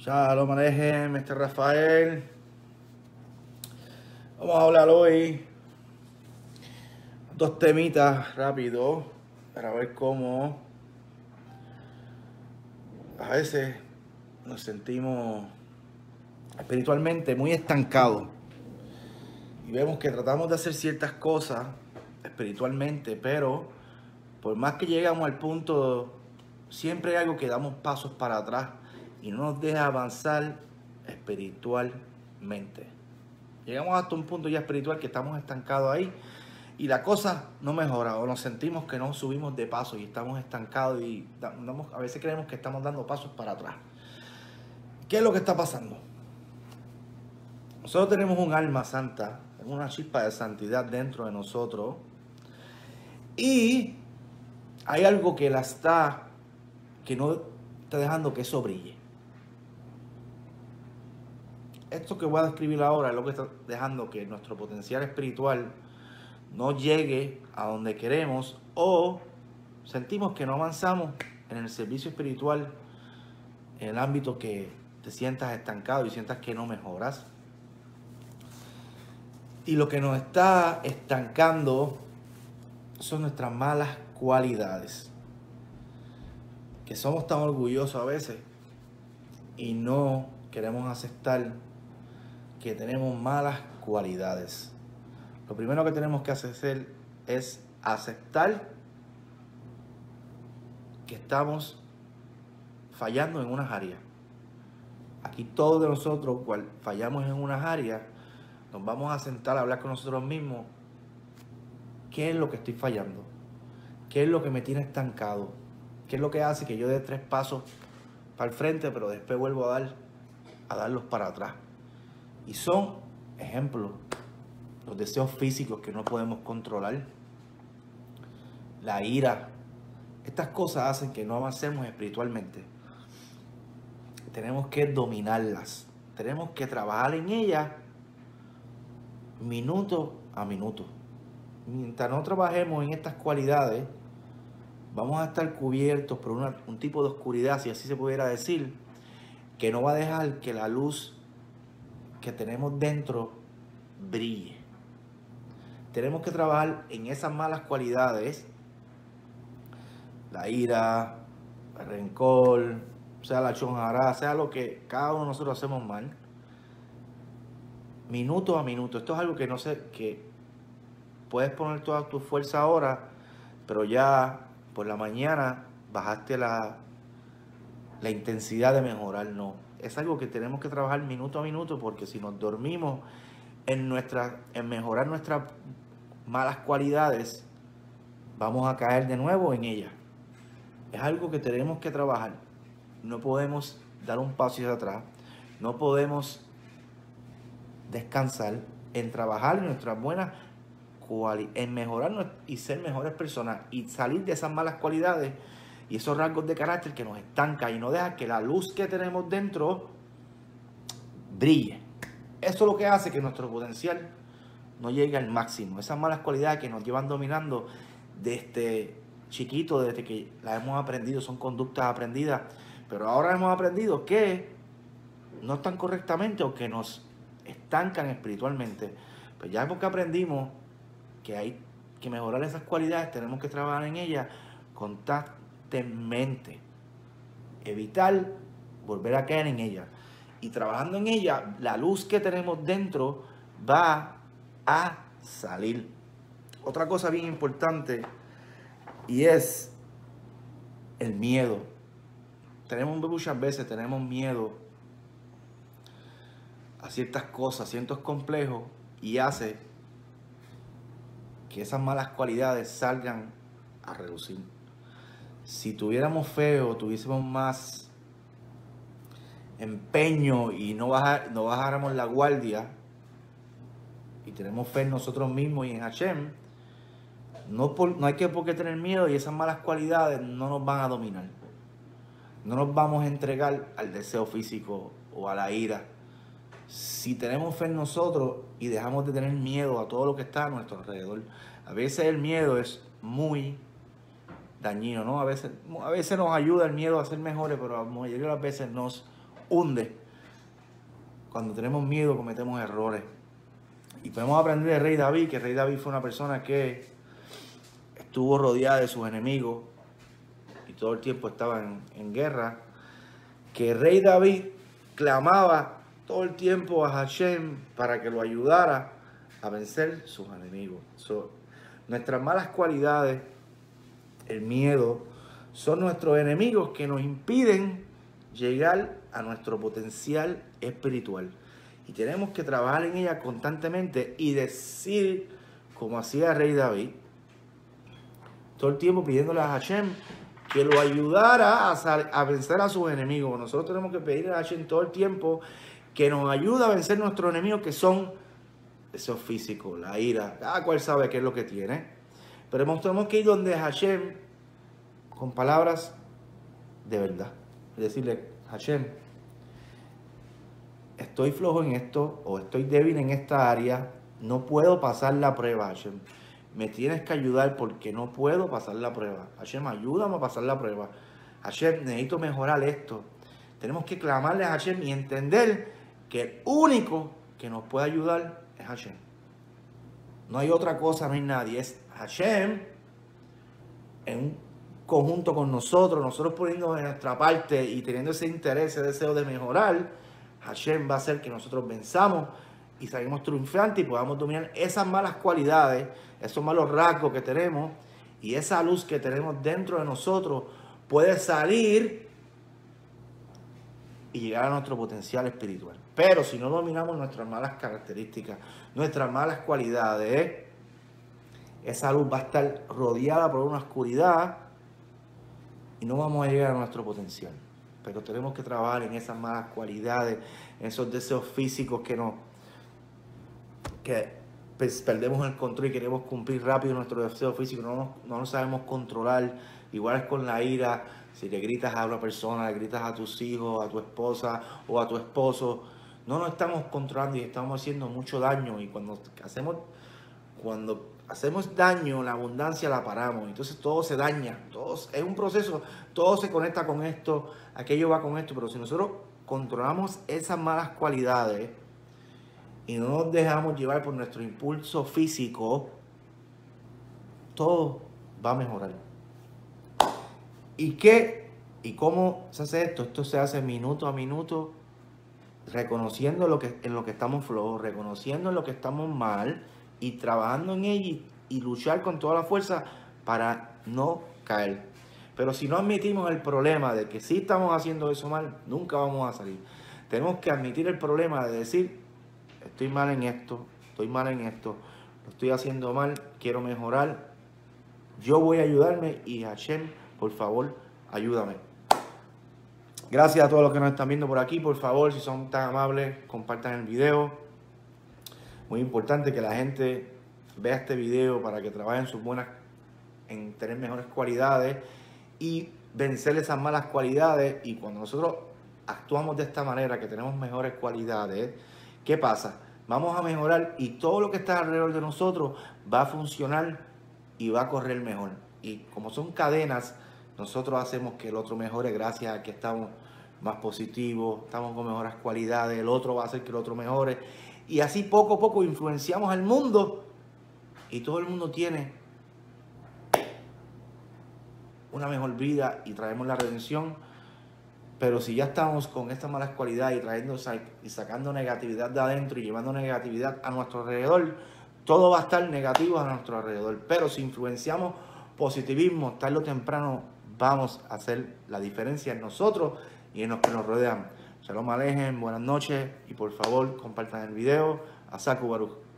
Shalom Alejem, Rafael. Vamos a hablar hoy dos temitas rápido para ver cómo a veces nos sentimos espiritualmente muy estancados y vemos que tratamos de hacer ciertas cosas espiritualmente, pero por más que llegamos al punto, siempre hay algo que damos pasos para atrás y no nos deja avanzar espiritualmente. Llegamos hasta un punto ya espiritual que estamos estancados ahí y la cosa no mejora, o nos sentimos que no subimos de paso y estamos estancados y a veces creemos que estamos dando pasos para atrás. ¿Qué es lo que está pasando? Nosotros tenemos un alma santa, una chispa de santidad dentro de nosotros y hay algo que que no está dejando que eso brille. Esto que voy a describir ahora es lo que está dejando que nuestro potencial espiritual no llegue a donde queremos, o sentimos que no avanzamos en el servicio espiritual, en el ámbito que te sientas estancado y sientas que no mejoras. Y lo que nos está estancando son nuestras malas cualidades, que somos tan orgullosos a veces y no queremos aceptar que tenemos malas cualidades. Lo primero que tenemos que hacer es aceptar que estamos fallando en unas áreas. Aquí todos de nosotros, cual fallamos en unas áreas, nos vamos a sentar a hablar con nosotros mismos. ¿Qué es lo que estoy fallando? ¿Qué es lo que me tiene estancado? ¿Qué es lo que hace que yo dé 3 pasos para el frente, pero después vuelvo a darlos para atrás? Y son ejemplos, los deseos físicos que no podemos controlar, la ira. Estas cosas hacen que no avancemos espiritualmente. Tenemos que dominarlas, tenemos que trabajar en ellas minuto a minuto. Mientras no trabajemos en estas cualidades, vamos a estar cubiertos por un tipo de oscuridad, si así se pudiera decir, que no va a dejar que la luz que tenemos dentro brille. Tenemos que trabajar en esas malas cualidades, la ira, el rencor, sea la chonjará, sea lo que cada uno de nosotros hacemos mal, minuto a minuto. Esto es algo que no sé, que puedes poner toda tu fuerza ahora, pero ya por la mañana bajaste la intensidad de mejorar. No, es algo que tenemos que trabajar minuto a minuto, porque si nos dormimos en mejorar nuestras malas cualidades, vamos a caer de nuevo en ellas. Es algo que tenemos que trabajar. No podemos dar un paso hacia atrás, no podemos descansar en trabajar en nuestras buenas cualidades, en mejorar y ser mejores personas y salir de esas malas cualidades y esos rasgos de carácter que nos estancan y no dejan que la luz que tenemos dentro brille. Eso es lo que hace que nuestro potencial no llegue al máximo. Esas malas cualidades que nos llevan dominando desde chiquito, desde que las hemos aprendido, son conductas aprendidas, pero ahora hemos aprendido que no están correctamente o que nos estancan espiritualmente. Pues ya porque aprendimos que hay que mejorar esas cualidades, tenemos que trabajar en ellas constantemente, evitar volver a caer en ellas, y trabajando en ella, la luz que tenemos dentro va a salir. Otra cosa bien importante, y es el miedo. Muchas veces tenemos miedo a ciertas cosas, ciertos complejos, y hace que esas malas cualidades salgan a relucir. Si tuviéramos fe o tuviésemos más empeño y no bajáramos la guardia y tenemos fe en nosotros mismos y en Hashem, no hay por qué tener miedo, y esas malas cualidades no nos van a dominar. No nos vamos a entregar al deseo físico o a la ira. Si tenemos fe en nosotros y dejamos de tener miedo a todo lo que está a nuestro alrededor. A veces el miedo es muy dañino, ¿no? A veces nos ayuda el miedo a ser mejores, pero a la mayoría de las veces nos hunde. Cuando tenemos miedo cometemos errores. Y podemos aprender de Rey David, que Rey David fue una persona que estuvo rodeada de sus enemigos y todo el tiempo estaba en guerra. Que Rey David clamaba todo el tiempo a Hashem para que lo ayudara a vencer sus enemigos. Nuestras malas cualidades, el miedo, son nuestros enemigos que nos impiden llegar a nuestro potencial espiritual. Y tenemos que trabajar en ella constantemente y decir, como hacía Rey David, todo el tiempo pidiéndole a Hashem que lo ayudara a vencer a sus enemigos. Nosotros tenemos que pedirle a Hashem todo el tiempo que nos ayude a vencer nuestros enemigos, que son esos físicos, la ira. Cada cual sabe qué es lo que tiene. Pero tenemos que ir donde Hashem con palabras de verdad. Y decirle, Hashem, estoy flojo en esto o estoy débil en esta área, no puedo pasar la prueba, Hashem. Me tienes que ayudar porque no puedo pasar la prueba. Hashem, ayúdame a pasar la prueba. Hashem, necesito mejorar esto. Tenemos que clamarle a Hashem y entender que el único que nos puede ayudar es Hashem. No hay otra cosa, no hay nadie. Es Hashem en un conjunto con nosotros poniendo de nuestra parte y teniendo ese interés, ese deseo de mejorar. Hashem va a hacer que nosotros venzamos y salgamos triunfantes y podamos dominar esas malas cualidades, esos malos rasgos que tenemos, y esa luz que tenemos dentro de nosotros puede salir y llegar a nuestro potencial espiritual. Pero si no dominamos nuestras malas características, nuestras malas cualidades, esa luz va a estar rodeada por una oscuridad y no vamos a llegar a nuestro potencial. Pero tenemos que trabajar en esas malas cualidades, en esos deseos físicos que perdemos el control y queremos cumplir rápido nuestro deseo físico, no lo sabemos controlar. Igual es con la ira. Si le gritas a una persona, le gritas a tus hijos, a tu esposa o a tu esposo, no nos estamos controlando y estamos haciendo mucho daño. Y cuando hacemos daño, la abundancia la paramos. Entonces todo se daña, es un proceso, todo se conecta con esto, aquello va con esto. Pero si nosotros controlamos esas malas cualidades y no nos dejamos llevar por nuestro impulso físico, todo va a mejorar. ¿Y cómo se hace esto? Esto se hace minuto a minuto, reconociendo en lo que estamos flojos, reconociendo en lo que estamos mal y trabajando en ello y luchar con toda la fuerza para no caer. Pero si no admitimos el problema de que sí estamos haciendo eso mal, nunca vamos a salir. Tenemos que admitir el problema de decir, estoy mal en esto, lo estoy haciendo mal, quiero mejorar, yo voy a ayudarme y Hashem, por favor, ayúdame. Gracias a todos los que nos están viendo por aquí. Por favor, si son tan amables, compartan el video. Muy importante que la gente vea este video para que trabajen en tener mejores cualidades y vencer esas malas cualidades. Y cuando nosotros actuamos de esta manera, que tenemos mejores cualidades, ¿qué pasa? Vamos a mejorar y todo lo que está alrededor de nosotros va a funcionar y va a correr mejor. Y como son cadenas, nosotros hacemos que el otro mejore gracias a que estamos más positivos, estamos con mejores cualidades, el otro va a hacer que el otro mejore. Y así poco a poco influenciamos al mundo y todo el mundo tiene una mejor vida y traemos la redención. Pero si ya estamos con estas malas cualidades y sacando negatividad de adentro y llevando negatividad a nuestro alrededor, todo va a estar negativo a nuestro alrededor. Pero si influenciamos positivismo, tarde o temprano vamos a hacer la diferencia en nosotros y en los que nos rodean. Shalom Alejem, buenas noches y por favor compartan el video. Asaku Baruch.